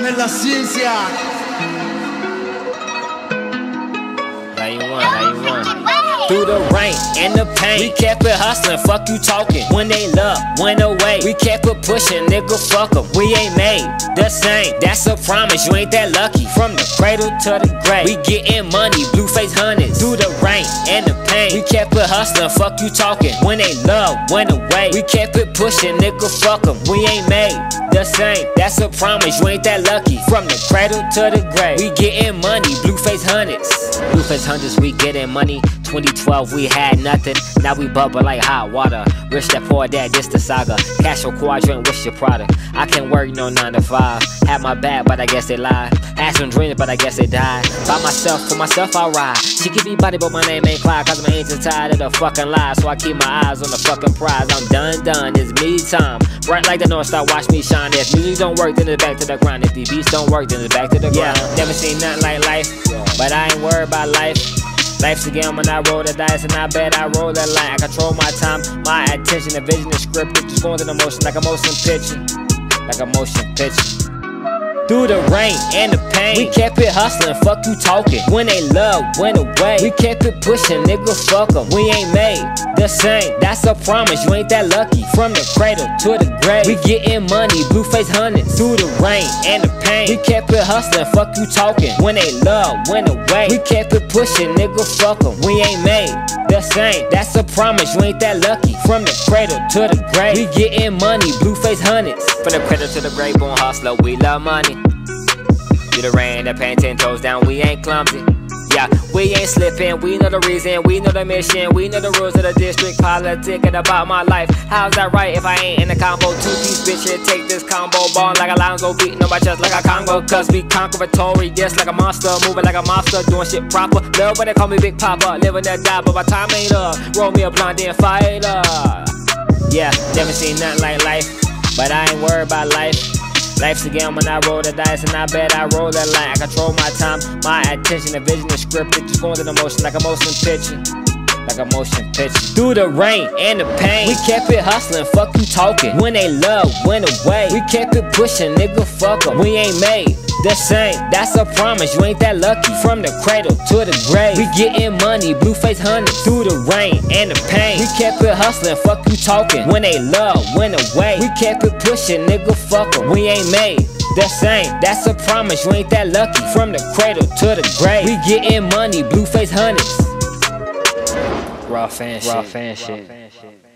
es la ciencia. Through the rain and the pain, we kept it hustling, fuck you talking. When they love went away, we kept it pushing, nigga, fuck em. We ain't made the same, that's a promise, you ain't that lucky. From the cradle to the grave, we getting money, Blueface hundreds. Through the rain and the pain, we kept it hustling, fuck you talking. When they love went away, we kept it pushing, nigga, fuck em. We ain't made the same, that's a promise, you ain't that lucky. From the cradle to the grave, we getting money, Blueface hundreds. Blueface hundreds, we getting money. 2012 we had nothing, now we bubble like hot water. Rich that poor dad, this the saga. Cash or quadrant, what's your product? I can't work no 9 to 5. Had my bad, but I guess they lied. Had some dreams, but I guess they died. By myself, for myself I ride. She give me body, but my name ain't Clyde. Cause my angels tired of the fucking lies. So I keep my eyes on the fucking prize. I'm done, it's me time. Bright like the North Star, watch me shine. If music don't work, then it's back to the grind. If these beats don't work, then it's back to the grind. Never seen nothing like life, but I ain't worried about life. Life's a game when I roll the dice, and I bet I roll the line. I control my time, my attention, the vision is scripted. Just going through the motion like a motion picture. Like a motion picture. Through the rain and the pain, we kept it hustling, fuck you talking. When they love went away, we kept it pushing, nigga, fuck em. We ain't made the same, that's a promise, you ain't that lucky. From the cradle to the grave, we getting money, Blueface hundreds. Through the rain and the pain, we kept it hustling, fuck you talking. When they love went away, we kept it pushing, nigga, fuck em. We ain't made the same, that's a promise, you ain't that lucky. From the cradle to the grave, we getting money, Blueface hundreds. From the cradle to the grave, born hustler, we love money. Through the rain, the pain, 10 toes down, we ain't clumsy. Yeah, we ain't slipping, we know the reason, we know the mission, we know the rules of the district, politicking about my life. How's that right if I ain't in the combo? Two-piece bitch, here, take this combo, ball like Alonzo, beating on my chest like a Congo. Cause we conqueratory, yes, like a monster, moving like a monster, doing shit proper. Love when they call me Big Papa, living that die, but my time ain't up. Roll me a blonde and fighter. Yeah, never seen nothing like life, but I ain't worried about life. Life's a game when I roll the dice, and I bet I roll that line. I control my time, my attention, the vision is scripted. Just going through the motion like a motion picture. Like a motion picture. Through the rain and the pain, we kept it hustling, fuck you talking. When they love went away, we kept it pushing, nigga, fuck em. We ain't made the same, that's a promise, you ain't that lucky. From the cradle to the grave, we getting money, Blueface hundreds. Through the rain and the pain, we kept it hustling, fuck you talking. When they love went away, we kept it pushing, nigga, fuck em. We ain't made the same, that's a promise, you ain't that lucky. From the cradle to the grave, we getting money, Blueface hundreds. Raw fan shit.